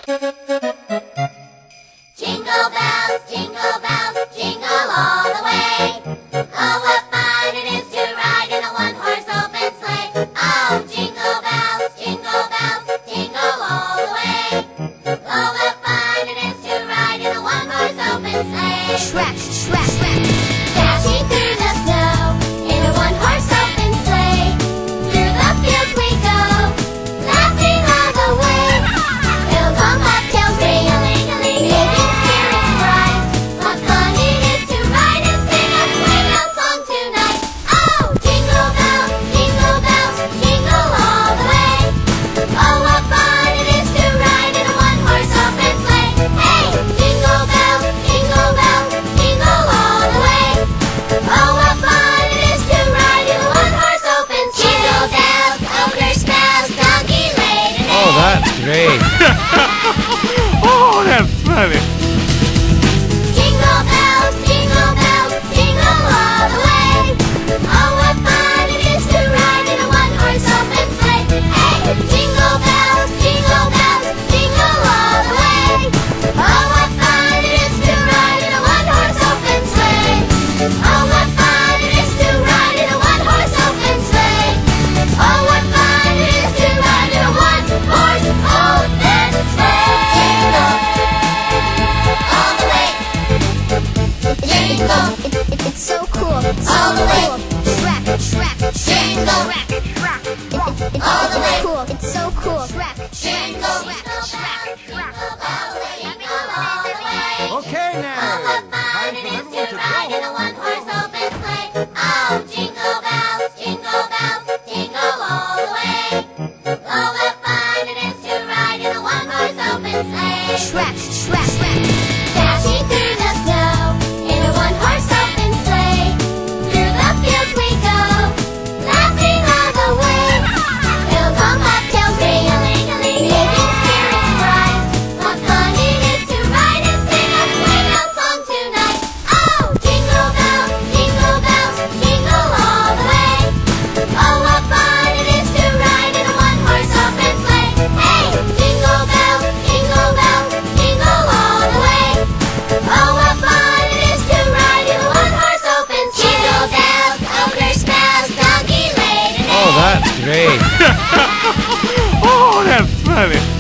jingle bells, jingle all the way. Oh, what fun it is to ride in a one-horse open sleigh. Oh, jingle bells, jingle all the way. Oh, what fun it is to ride in a one-horse open sleigh. Shrek, Shrek, Shrek. Dashing through the snow in a one-horse open sleigh. Through the fields we go, laughing all the way. Hills on bobtails ring-a-ling-a-ling, making spirits bright. What fun it is to ride and sing a sleigh bell song tonight. Oh, jingle bells, jingle all the way. Oh, what fun it is to ride in a one-horse open sleigh. Hey, jingle bells, jingle all the way. Oh, what fun it is to ride in a one-horse open sleigh. Jingle bells, ogre spells, donkey laden hay. Oh, that's great. Oh, that's funny. Jingle bells, jingle all the way. Oh, what fun it is to ride in a one-horse open sleigh. Hey, jingle bells, jingle all the way. Oh, what fun it is to ride in a one-horse open sleigh. Oh, what fun it is to ride in a one-horse open sleigh. Oh, what fun it is to ride in a one-horse open sleigh. Jingle all the way. Jingle It's so cool. It's all the way. Shrek, Shrek, Jingle Shrek, Shrek. all the way. It's cool. It's so cool. Shrek, Jingle bells, jingle all the way. Okay Oh, now, what fun time it for is everyone to to ride in a go. one-horse open sleigh. Oh, jingle bells, jingle all the way. Oh, what fun it is to ride in a one-horse open sleigh. Shrek, Shrek, Shrek. Dashing through the snow in a one-horse open sleigh. Through the fields we go, laughing all the way. Hills on bobtails ring-a-ling-a-ling, making spirits bright. What fun it is to ride and sing a sleigh bell song tonight. Oh, jingle bells, jingle all the way. Oh, what fun it is to ride in a one-horse open sleigh. Hey, jingle bells, jingle all the way. Oh, what fun it is to ride in a one-horse open sleigh. Jingle bells, ogre spells, donkey laden hay. Oh, that's great. Oh, that's funny.